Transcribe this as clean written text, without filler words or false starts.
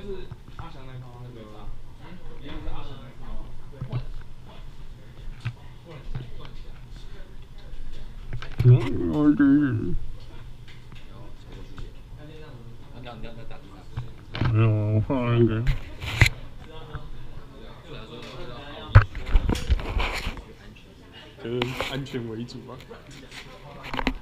没有，我放那个。就是安全为主嘛。